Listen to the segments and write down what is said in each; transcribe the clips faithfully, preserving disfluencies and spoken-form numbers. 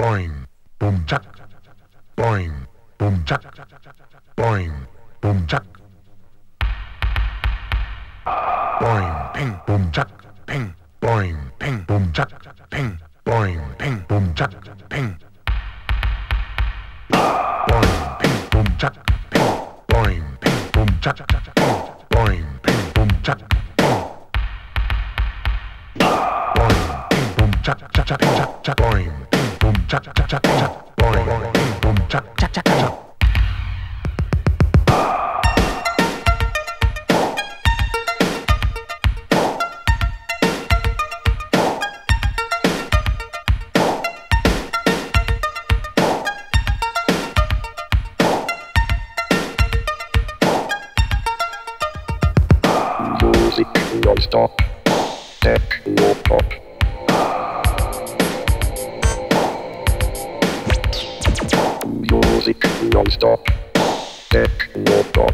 boing, boom chuck, boing, boom chuck, boing, boom chuck, boing, ping, boom chuck, ping, boing, ping, boom chuck, ping, boing, ping, boom chuck, ping, boing, ping, boom chuck, ping, boing, ping, boom chuck, ping, boing, ping, boom chuck, ping, boing, ping, boom chuck, chuck, chuck, chuck, chuck, boing, ping, boom chuck, chuck, chuck, chuck, boing, ping, boom chuck, chuck, chuck, chuck. Music non-stop, techno pop. Music non-stop, techno pop.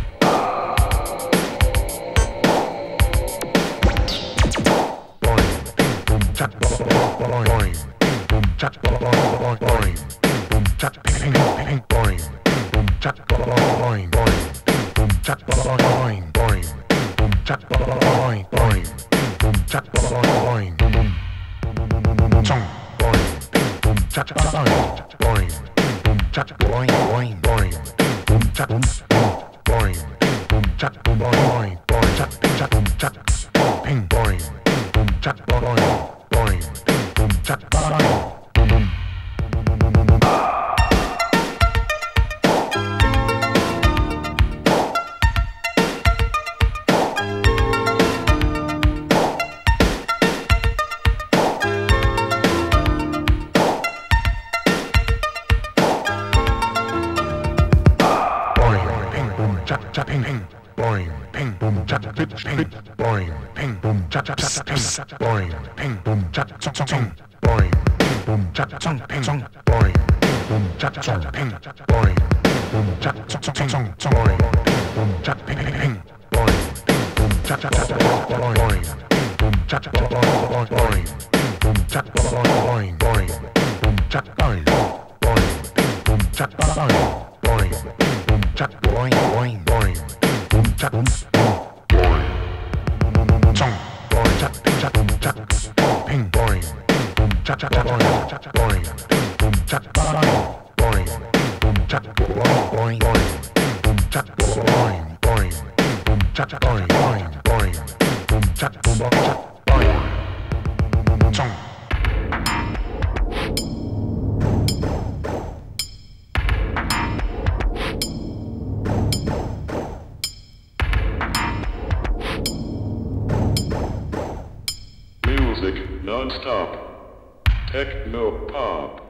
Boing, ping, boom, chuck, boing, boing, ping, boom, chuck, boing, boing, ping, boom, chuck, ping, ping, ping, boing, ping, boom, chuck, boing, boing, ping, boom, chuck, boing, boing. Boom chuck boing boing boom chuck boing boom boom chong boing boom chuck boing boing boom chuck boing boing boing boom chuck boom boing boom chuck boing boing chuck chuck boom chuck ping boing boom chuck boing boing boom chuck boing boom boom. Chuck chuck ping ping boing ping boom chuck ping ping boing ping boom chuck chuck ping boing ping boom chuck chong chong ping boing ping boom chuck chong ping chong boing ping boom chuck chong ping boing ping boom chuck chong chong chong chong boing ping boom chuck ping ping ping boing ping boom chuck chuck boing boing ping boom chuck boing boing boing ping boom chuck boing boing boing ping boom chuck boing boing ping boom chuck boing boing ping boom chuck boing boing boing boom chuck boom boing chong boing chuck ping chuck boom chuck ping boing ping boom chuck chuck boing boing ping boom chuck boing boing ping boom chuck boing boing boing ping boom chuck boing boing ping boom chuck boing boing boing ping boom chuck boom chuck boing chong. Music non-stop, techno pop.